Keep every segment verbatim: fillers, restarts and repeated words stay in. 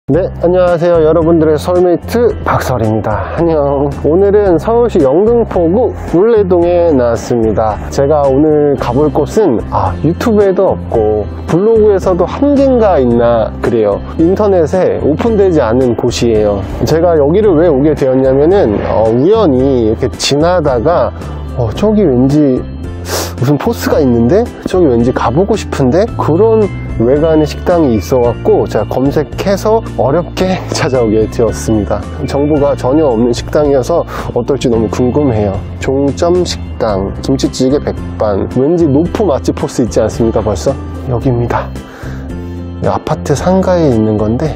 네, 안녕하세요. 여러분들의 소울메이트 박설입니다. 안녕. 오늘은 서울시 영등포구 울레동에 나왔습니다. 제가 오늘 가볼 곳은 아, 유튜브에도 없고 블로그에서도 한 개인가 있나 그래요. 인터넷에 오픈되지 않은 곳이에요. 제가 여기를 왜 오게 되었냐면은 어, 우연히 이렇게 지나다가 어, 저기 왠지 무슨 포스가 있는데 저기 왠지 가보고 싶은데 그런 외관의 식당이 있어갖고 제가 검색해서 어렵게 찾아오게 되었습니다. 정보가 전혀 없는 식당이어서 어떨지 너무 궁금해요. 종점 식당, 김치찌개 백반, 왠지 노포 맛집 포스 있지 않습니까? 벌써 여기입니다. 아파트 상가에 있는 건데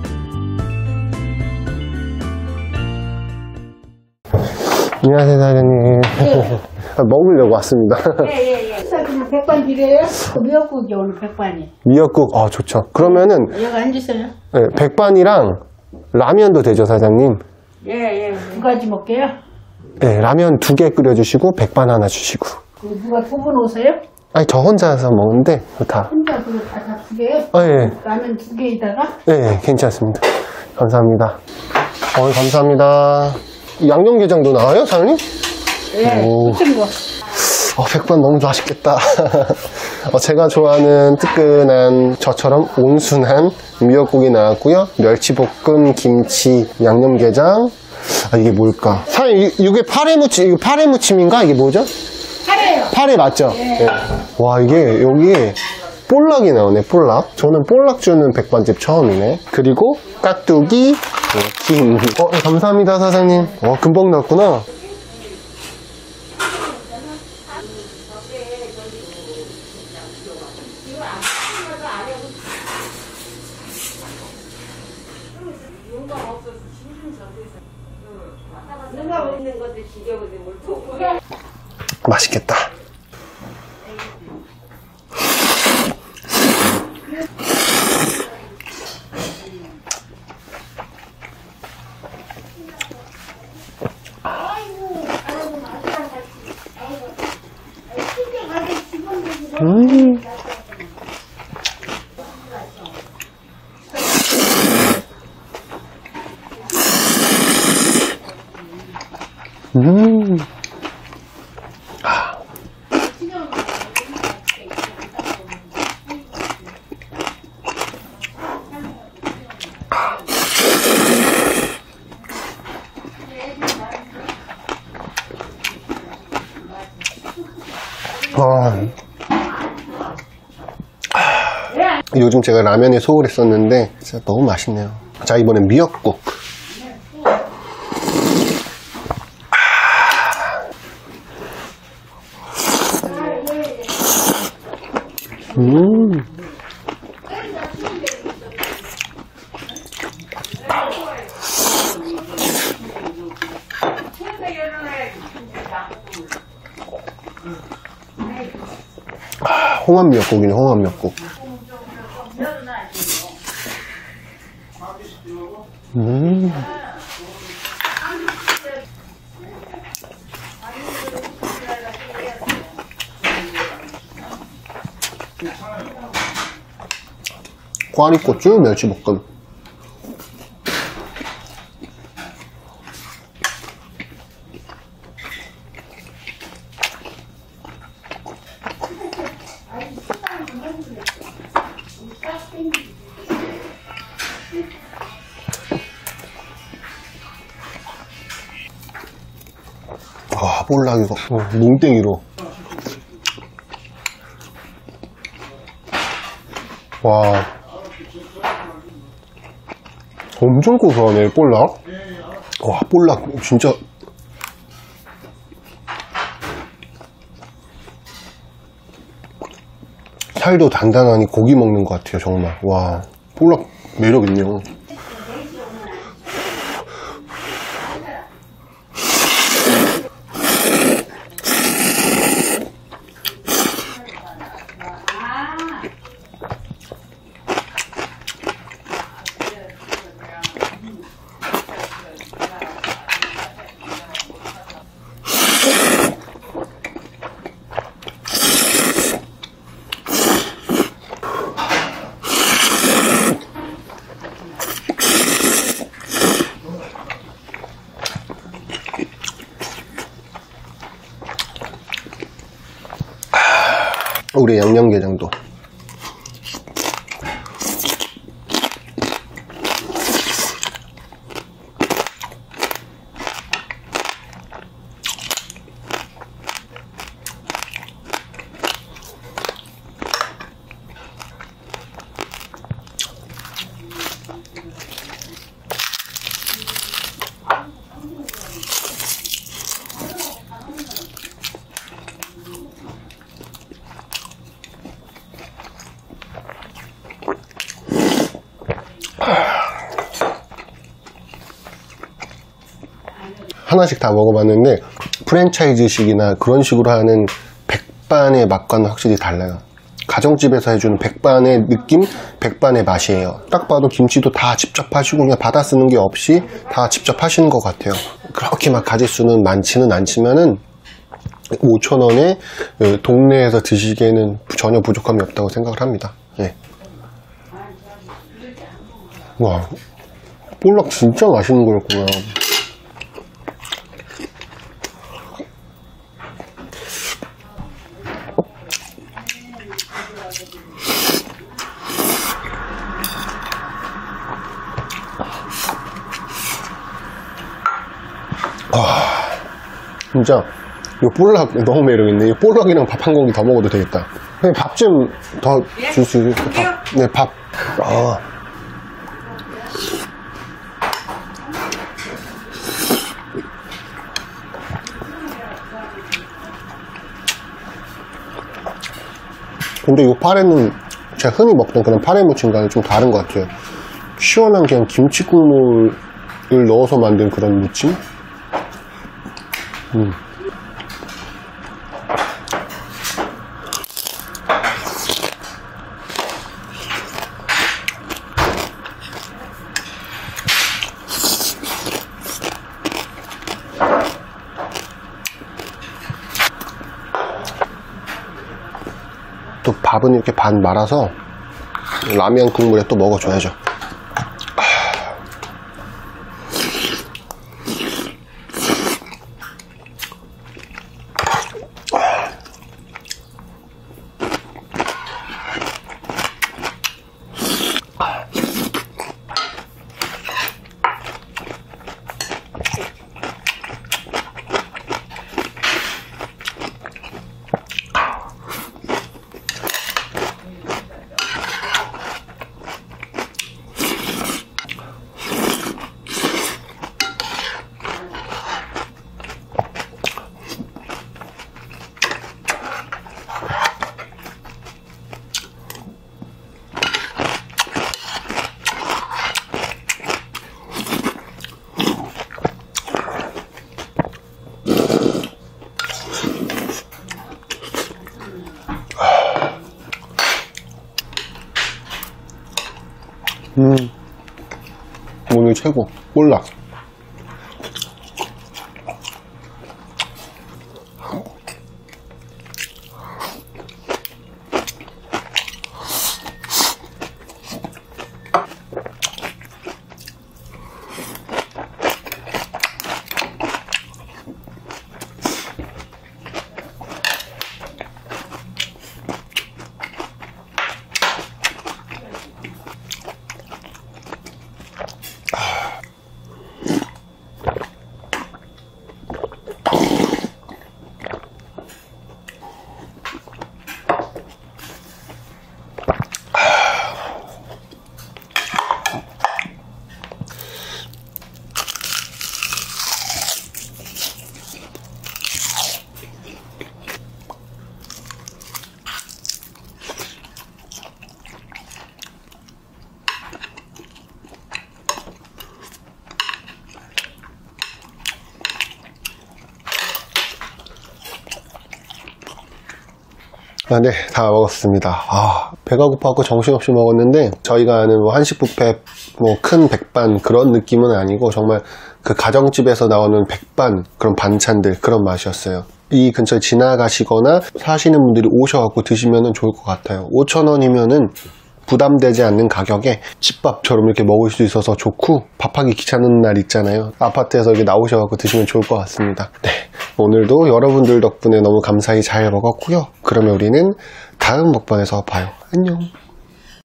안녕하세요 사장님. 네. 먹으려고 왔습니다. 예예예. 예. 그럼 백반 드려요? 그 미역국이 오늘 백반이. 미역국, 아 좋죠. 그러면은 여기 앉으세요. 네, 백반이랑 라면도 되죠 사장님? 예예. 예. 두 가지 먹게요. 네, 라면 두 개 끓여주시고 백반 하나 주시고. 누가 두 분 오세요? 아니 저 혼자서 먹는데 다. 혼자 그거 다 주게요? 아, 예. 라면 두 개에다가? 네, 예, 괜찮습니다. 감사합니다. 어, 감사합니다. 양념게장도 나와요 사장님? 예. 오. 무슨 거? 어, 백반 너무 맛있겠다. 어, 제가 좋아하는 뜨끈한 저처럼 온순한 미역국이 나왔고요. 멸치볶음, 김치, 양념게장. 아, 이게 뭘까? 사장님, 이- 이게 파래무침, 이거 파래무침인가? 이게 뭐죠? 카레요. 파래 맞죠? 예. 네. 와, 이게 여기에 볼락이 나오네, 볼락. 저는 볼락 주는 백반집 처음이네. 그리고 깍두기, 네, 김. 어, 네, 감사합니다, 사장님. 어, 금방 나왔구나. 맛있겠다. 음. 음. 아, 요즘 제가 라면에 소홀했었는데 진짜 너무 맛있네요. 자, 이번엔 미역국. 음. 아, 홍합 미역국이네, 홍합 미역국. 음. 꽈리고추 멸치볶음. 아, 볼락 이거 어, 뭉땡이로. 와, 엄청 고소하네 볼락. 와, 볼락 진짜 살도 단단하니 고기 먹는 것 같아요 정말. 와, 볼락 매력있네요. 우리 양념게장도. 하나씩 다 먹어봤는데 프랜차이즈식이나 그런 식으로 하는 백반의 맛과는 확실히 달라요. 가정집에서 해주는 백반의 느낌, 백반의 맛이에요. 딱 봐도 김치도 다 직접 하시고 그냥 받아 쓰는 게 없이 다 직접 하시는 것 같아요. 그렇게 막 가짓수는 많지는 않지만은 오천 원에 동네에서 드시기에는 전혀 부족함이 없다고 생각을 합니다. 예. 와, 볼락 진짜 맛있는 거였구나. 아, 진짜 이 볼락 너무 매력있네. 이 볼락이랑 밥 한 공기 더 먹어도 되겠다. 밥 좀 더 줄 수 있을까? 밥. 네, 밥. 아. 근데 이 파래는 제가 흔히 먹던 그런 파래 무침과는 좀 다른 것 같아요. 시원한 그냥 김치 국물을 넣어서 만든 그런 무침? 음. 또 밥은 이렇게 반 말아서 라면 국물에 또 먹어줘야죠. 음, 오늘 최고. 볼락. 아, 네, 다 먹었습니다. 아, 배가 고파갖고 정신없이 먹었는데 저희가 아는 뭐 한식 뷔페 뭐 큰 백반 그런 느낌은 아니고 정말 그 가정집에서 나오는 백반 그런 반찬들 그런 맛이었어요. 이 근처에 지나가시거나 사시는 분들이 오셔갖고 드시면 좋을 것 같아요. 오천 원이면은 부담되지 않는 가격에 집밥처럼 이렇게 먹을 수 있어서 좋고, 밥하기 귀찮은 날 있잖아요. 아파트에서 이렇게 나오셔서 드시면 좋을 것 같습니다. 네, 오늘도 여러분들 덕분에 너무 감사히 잘 먹었고요. 그러면 우리는 다음 먹방에서 봐요. 안녕.